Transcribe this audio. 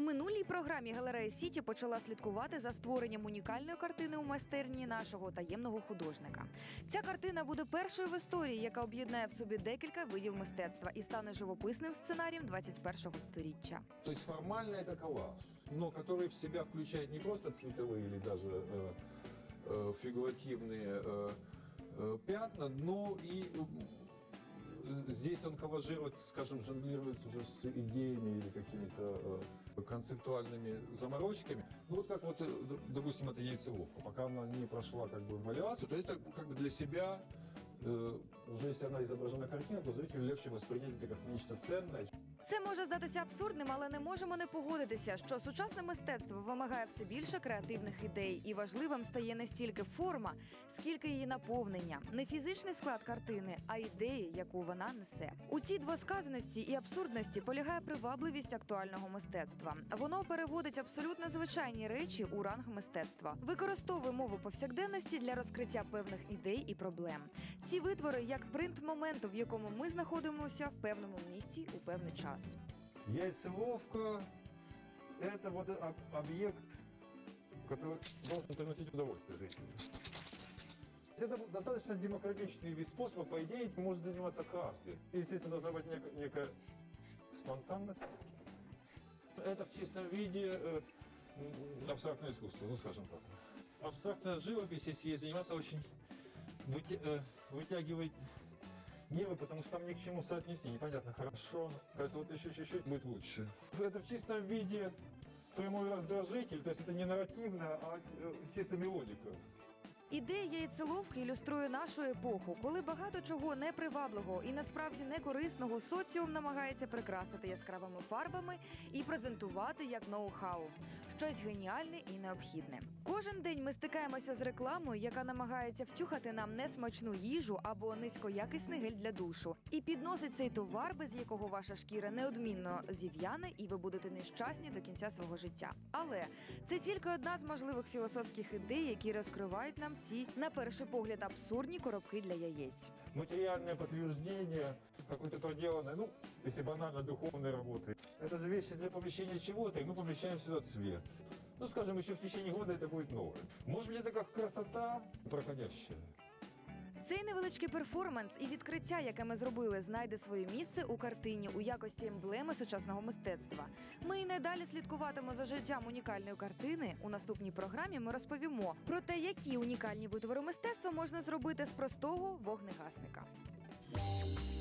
минулій програмі Галерея Сіті почала слідкувати за створенням унікальної картини у майстерні нашого таємного художника. Ця картина буде першою в історії, яка об'єднає в собі декілька видів мистецтва і стане живописним сценарієм 21-го сторіччя. Тобто формально це коллаж, но который в себя включает не просто цветовые или даже фигуративные пятна, но и здесь он коллажирует, скажем, жонглирует уже с идеями или какими-то концептуальными заморочками. Ну вот как вот, допустим, эта яйцеловка, пока она не прошла как бы эвалюацию, то есть как бы для себя, уже если она изображена картина, то зрителю легче воспринять это как нечто ценное. Це може здатися абсурдним, але не можемо не погодитися, що сучасне мистецтво вимагає все більше креативних ідей, і важливим стає не стільки форма, скільки її наповнення. Не фізичний склад картини, а ідеї, яку вона несе. У цій двосказаності і абсурдності полягає привабливість актуального мистецтва. Воно переводить абсолютно звичайні речі у ранг мистецтва, використовує мову повсякденності для розкриття певних ідей і проблем. Ці витвори як принт моменту, в якому ми знаходимося в певному місці у певний час. Яйцеловка – это вот объект, который должен приносить удовольствие зрителю. Это достаточно демократичный вид способа, по идее, этим может заниматься каждый. Естественно, должна быть некая спонтанность. Это в чистом виде абстрактное искусство, ну скажем так. Абстрактная живопись, если ей заниматься, очень вытягивает нервы, потому что там ни к чему соотнести, непонятно, хорошо, кажется, вот еще чуть-чуть будет лучше. Это в чистом виде прямой раздражитель, то есть это не нарративно, а чисто мелодика. Ідея яйцеловки ілюструє нашу епоху, коли багато чого непривабливого і насправді некорисного соціум намагається прикрасити яскравими фарбами і презентувати як ноу-хау. Щось геніальне і необхідне. Кожен день ми стикаємося з рекламою, яка намагається втюхати нам несмачну їжу або низькоякісний гель для душу. І підносить цей товар, без якого ваша шкіра неодмінно зів'яне, і ви будете нещасні до кінця свого життя. Але це тільки одна з можливих філософських ідей, які розкривають нам ці, на перший погляд, абсурдні коробки для яєць. Материальное подтверждение какой-то проделанной, ну, если банально, духовной работы. Это же вещи для помещения чего-то, и мы помещаем сюда цвет. Ну, скажем, еще в течение года это будет новое. Может быть, это как красота проходящая. Цей невеличкий перформанс і відкриття, яке ми зробили, знайде своє місце у картині у якості емблеми сучасного мистецтва. Ми і надалі слідкуватимемо за життям унікальної картини. У наступній програмі ми розповімо про те, які унікальні витвори мистецтва можна зробити з простого вогнегасника.